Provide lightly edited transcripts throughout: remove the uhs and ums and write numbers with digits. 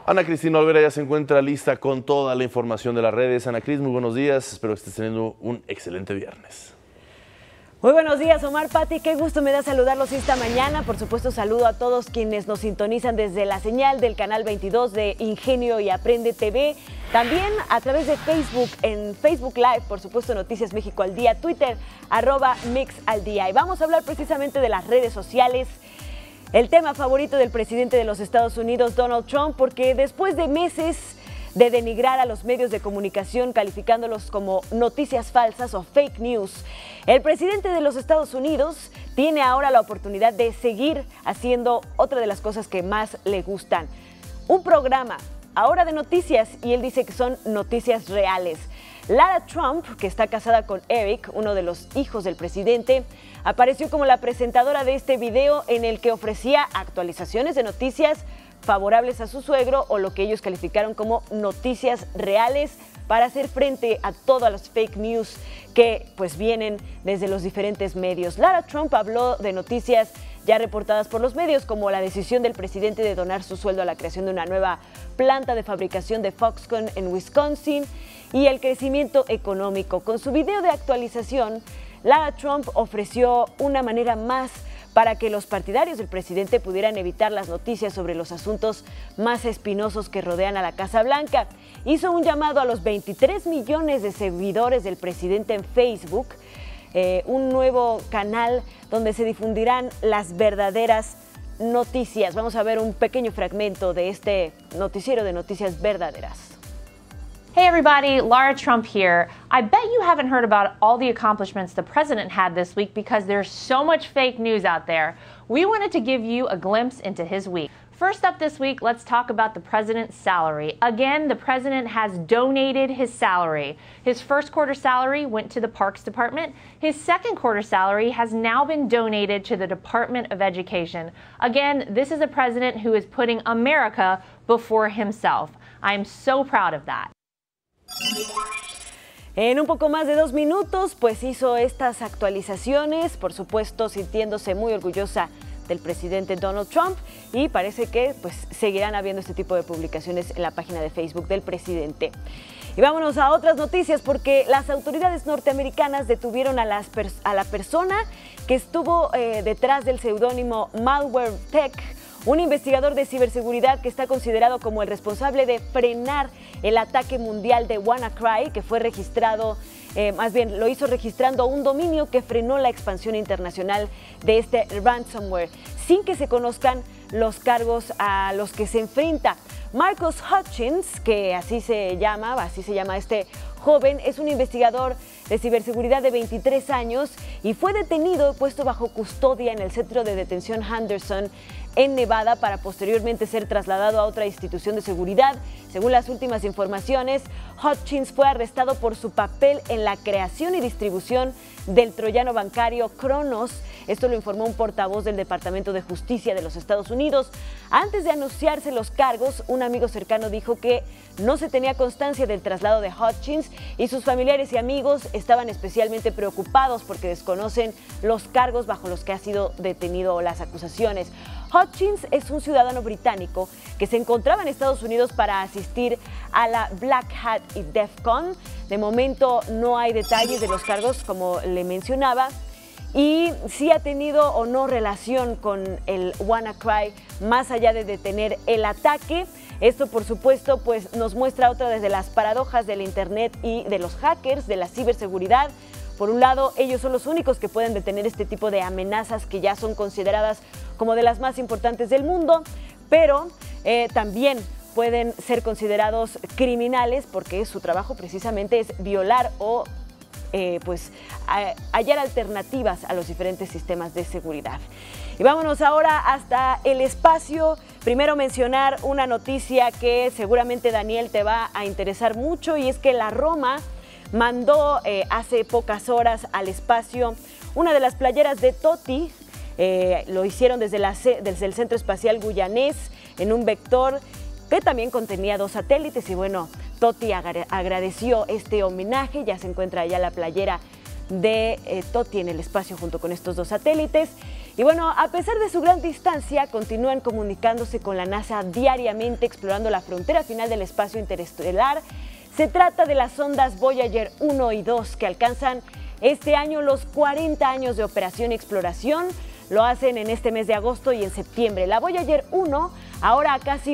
Ana Cristina Olvera ya se encuentra lista con toda la información de las redes. Ana Cris, muy buenos días. Espero que estés teniendo un excelente viernes. Muy buenos días, Omar, Pati, qué gusto me da saludarlos esta mañana. Por supuesto, saludo a todos quienes nos sintonizan desde la señal del canal 22 de Ingenio y Aprende TV. También a través de Facebook, en Facebook Live, por supuesto, Noticias México al Día, Twitter, @MixAlDía. Y vamos a hablar precisamente de las redes sociales. El tema favorito del presidente de los Estados Unidos, Donald Trump, porque después de meses de denigrar a los medios de comunicación calificándolos como noticias falsas o fake news, el presidente de los Estados Unidos tiene ahora la oportunidad de seguir haciendo otra de las cosas que más le gustan. Un programa ahora de noticias, y él dice que son noticias reales. Lara Trump, que está casada con Eric, uno de los hijos del presidente, apareció como la presentadora de este video en el que ofrecía actualizaciones de noticias favorables a su suegro, o lo que ellos calificaron como noticias reales, para hacer frente a todas las fake news que pues vienen desde los diferentes medios. Lara Trump habló de noticias ya reportadas por los medios, como la decisión del presidente de donar su sueldo a la creación de una nueva planta de fabricación de Foxconn en Wisconsin, y el crecimiento económico. Con su video de actualización, Lara Trump ofreció una manera más para que los partidarios del presidente pudieran evitar las noticias sobre los asuntos más espinosos que rodean a la Casa Blanca. Hizo un llamado a los 23 millones de seguidores del presidente en Facebook, un nuevo canal donde se difundirán las verdaderas noticias. Vamos a ver un pequeño fragmento de este noticiero de noticias verdaderas. Hey everybody, Lara Trump here. I bet you haven't heard about all the accomplishments the president had this week because there's so much fake news out there. We wanted to give you a glimpse into his week. First up this week, let's talk about the president's salary. Again, the president has donated his salary. His first quarter salary went to the Parks Department. His second quarter salary has now been donated to the Department of Education. Again, this is a president who is putting America before himself. I'm so proud of that. En un poco más de 2 minutos, pues hizo estas actualizaciones, por supuesto sintiéndose muy orgullosa del presidente Donald Trump, y parece que pues seguirán habiendo este tipo de publicaciones en la página de Facebook del presidente. Y vámonos a otras noticias, porque las autoridades norteamericanas detuvieron a la persona que estuvo detrás del seudónimo MalwareTech, un investigador de ciberseguridad que está considerado como el responsable de frenar el ataque mundial de WannaCry, que fue registrado, más bien lo hizo registrando un dominio que frenó la expansión internacional de este ransomware, sin que se conozcan los cargos a los que se enfrenta. Marcus Hutchins, que así se llama este joven, es un investigador de ciberseguridad de 23 años y fue detenido y puesto bajo custodia en el centro de detención Henderson en Nevada, para posteriormente ser trasladado a otra institución de seguridad. Según las últimas informaciones, Hutchins fue arrestado por su papel en la creación y distribución del troyano bancario Cronos. Esto lo informó un portavoz del Departamento de Justicia de los Estados Unidos. Antes de anunciarse los cargos, un amigo cercano dijo que no se tenía constancia del traslado de Hutchins, y sus familiares y amigos estaban especialmente preocupados porque desconocen los cargos bajo los que ha sido detenido o las acusaciones. Hutchins es un ciudadano británico que se encontraba en Estados Unidos para asistir a la Black Hat y DEF CON. De momento no hay detalles de los cargos, como le mencionaba, y si ha tenido o no relación con el WannaCry más allá de detener el ataque. Esto, por supuesto, pues nos muestra otra de las paradojas del Internet y de los hackers, de la ciberseguridad. Por un lado, ellos son los únicos que pueden detener este tipo de amenazas que ya son consideradas como de las más importantes del mundo, pero también pueden ser considerados criminales, porque su trabajo precisamente es violar o hallar alternativas a los diferentes sistemas de seguridad. Y vámonos ahora hasta el espacio. Primero mencionar una noticia que seguramente, Daniel, te va a interesar mucho, y es que la Roma mandó hace pocas horas al espacio una de las playeras de Totti. Lo hicieron desde el Centro Espacial Guyanés en un vector que también contenía 2 satélites, y bueno, Totti agradeció este homenaje. Ya se encuentra allá la playera de TOTI en el espacio junto con estos dos satélites. Y bueno, a pesar de su gran distancia, continúan comunicándose con la NASA diariamente, explorando la frontera final del espacio interestelar. Se trata de las sondas Voyager 1 y 2 que alcanzan este año los 40 años de operación y exploración. Lo hacen en este mes de agosto y en septiembre. La Voyager 1, ahora a casi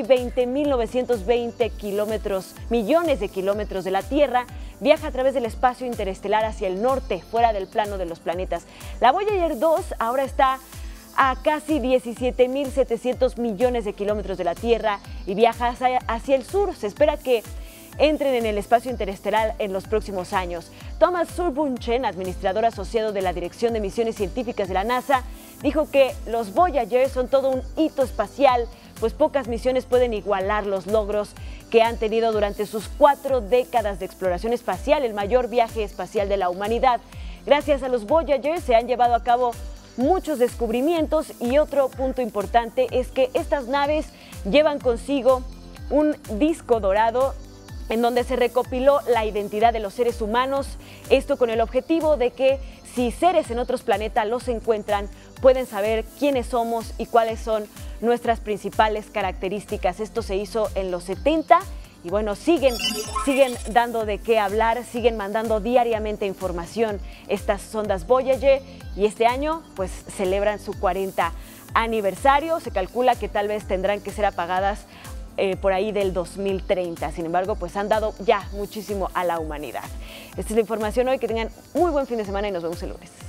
20.920 millones de kilómetros de la Tierra, viaja a través del espacio interestelar hacia el norte, fuera del plano de los planetas. La Voyager 2 ahora está a casi 17.700 millones de kilómetros de la Tierra y viaja hacia el sur. Se espera que entren en el espacio interestelar en los próximos años. Thomas Surbunchen, administrador asociado de la Dirección de Misiones Científicas de la NASA, dijo que los Voyager son todo un hito espacial, pues pocas misiones pueden igualar los logros que han tenido durante sus 4 décadas de exploración espacial, el mayor viaje espacial de la humanidad. Gracias a los Voyager se han llevado a cabo muchos descubrimientos y otro punto importante es que estas naves llevan consigo un disco dorado en donde se recopiló la identidad de los seres humanos, esto con el objetivo de que si seres en otros planetas los encuentran, pueden saber quiénes somos y cuáles son nuestras principales características. Esto se hizo en los 70 y bueno, siguen dando de qué hablar, siguen mandando diariamente información estas sondas Voyager y este año pues celebran su 40 aniversario. Se calcula que tal vez tendrán que ser apagadas por ahí del 2030. Sin embargo, pues han dado ya muchísimo a la humanidad. Esta es la información hoy. Que tengan muy buen fin de semana y nos vemos el lunes.